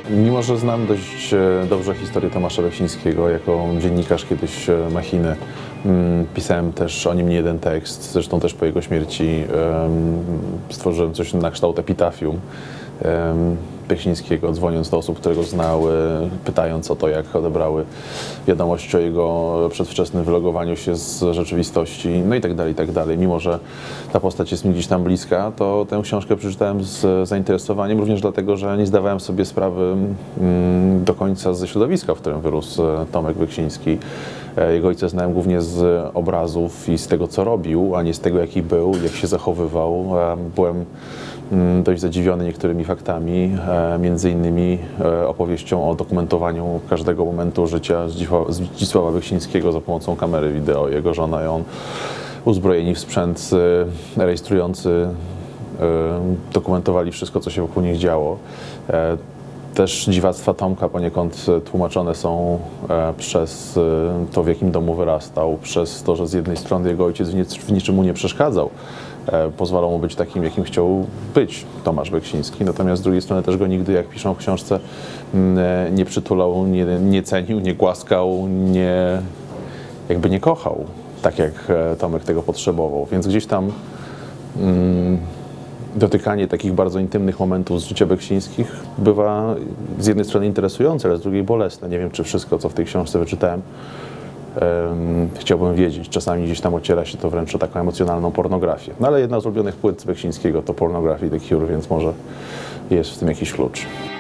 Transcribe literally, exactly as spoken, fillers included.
Mimo że znam dość dobrze historię Tomasza Beksińskiego, jako dziennikarz kiedyś Machiny, pisałem też o nim nie jeden tekst, zresztą też po jego śmierci stworzyłem coś na kształt epitafium Beksińskiego, dzwoniąc do osób, które go znały, pytając o to, jak odebrały wiadomość o jego przedwczesnym wylogowaniu się z rzeczywistości, no i tak dalej, i tak dalej. Mimo że ta postać jest mi gdzieś tam bliska, to tę książkę przeczytałem z zainteresowaniem, również dlatego, że nie zdawałem sobie sprawy do końca ze środowiska, w którym wyrósł Tomek Beksiński. Jego ojca znałem głównie z obrazów i z tego, co robił, a nie z tego, jaki był, jak się zachowywał. Byłem dość zadziwiony niektórymi faktami, między innymi opowieścią o dokumentowaniu każdego momentu życia Zdzisława Beksińskiego za pomocą kamery wideo. Jego żona i on, uzbrojeni w sprzęt rejestrujący, dokumentowali wszystko, co się wokół nich działo. Też dziwactwa Tomka poniekąd tłumaczone są przez to, w jakim domu wyrastał, przez to, że z jednej strony jego ojciec w niczym mu nie przeszkadzał, pozwalał mu być takim, jakim chciał być Tomasz Beksiński, natomiast z drugiej strony też go nigdy, jak piszą w książce, nie przytulał, nie, nie cenił, nie głaskał, nie, jakby nie kochał, tak jak Tomek tego potrzebował, więc gdzieś tam mm, dotykanie takich bardzo intymnych momentów z życia Beksińskich bywa z jednej strony interesujące, ale z drugiej bolesne. Nie wiem, czy wszystko, co w tej książce wyczytałem, um, chciałbym wiedzieć. Czasami gdzieś tam ociera się to wręcz o taką emocjonalną pornografię. No ale jedna z ulubionych płyt Beksińskiego to Pornography The Cure, więc może jest w tym jakiś klucz.